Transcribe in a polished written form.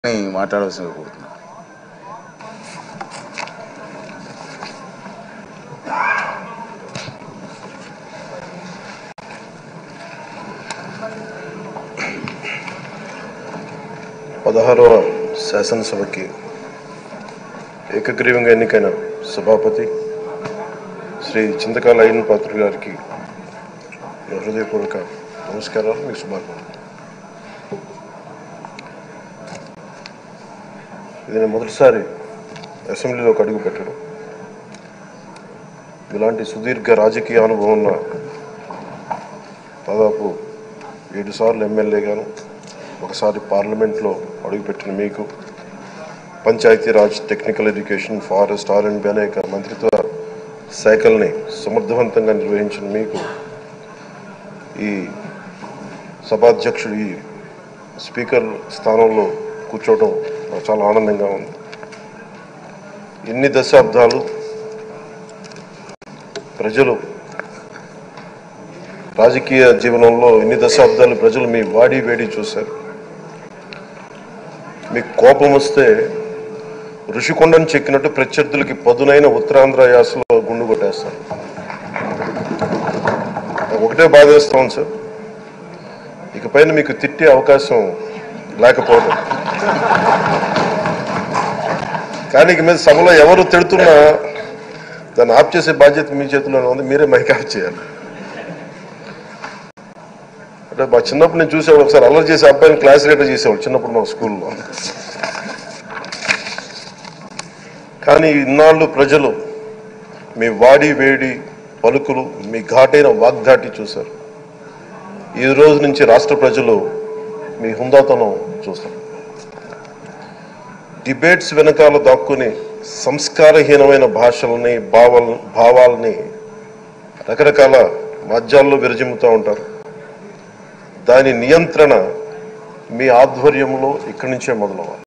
మాట్లాడవలసిందిగా కోరుతున్నాను. పదహారవ శాసనసభకి ఏకగ్రీవంగా ఎన్నికైన సభాపతి శ్రీ చింతకాల అయ్యన్న పాత్రుడు గారికి హృదయపూర్వక నమస్కారాలు, మీకు శుభాకాంక్షలు. ఇది నేను మొదటిసారి అసెంబ్లీలోకి అడుగు పెట్టడం. ఇలాంటి సుదీర్ఘ రాజకీయ అనుభవం ఉన్న దాదాపు 7 సార్లు ఎమ్మెల్యేగాను, ఒకసారి పార్లమెంట్లో అడుగుపెట్టిన మీకు, Panchayati Raj, technical education, forest, R&B అనేక మంత్రిత్వ శాఖల్ని సమర్థవంతంగా నిర్వహించిన మీకు ఈ సభాధ్యక్షుడు, ఈ స్పీకర్ స్థానంలో కూర్చోవడం నాకు చాలా ఆనందంగా ఉంది. ఇన్ని దశాబ్దాలు ప్రజలు రాజకీయ జీవనంలో ఇన్ని దశాబ్దాలు ప్రజలు మీ వాడి వేడి చూశారు. మీకు కోపం వస్తే ఋషికొండను చెక్కినట్టు ప్రత్యర్థులకి పదునైన ఉత్తరాంధ్ర యాసలో గుండు కొట్టేస్తారు. నాకు ఒకటే బాధేస్తాం సార్, ఇకపైన మీకు తిట్టే అవకాశం లేకపోవడం. కానీ ఇక మీద సభలో ఎవరు తిడుతున్నా దాన్ని ఆఫ్ చేసే బాధ్యత మీ చేతిలోనే ఉంది. మీరే మైక్ ఆఫ్ చేయాలి. అంటే మా చిన్నప్పుడు నేను చూసేవాడు, ఒకసారి అల్లరి చేసే అబ్బాయిని క్లాస్ లీడర్ చేసేవాడు చిన్నప్పుడు మా స్కూల్లో. కానీ ఇన్నాళ్ళు ప్రజలు మీ వాడి వేడి పలుకులు, మీ ఘాటైన వాగ్దాటి చూశారు. ఈ రోజు నుంచి రాష్ట్ర ప్రజలు మీ హుందాతనం చూస్తారు. డిబేట్స్ వెనకాల దాక్కుని సంస్కారహీనమైన భాషల్ని, భావాలని రకరకాల మాధ్యాల్లో విరజిమ్ముతూ ఉంటారు. దాని నియంత్రణ మీ ఆధ్వర్యంలో ఇక్కడి నుంచే మొదలవ్వాలి.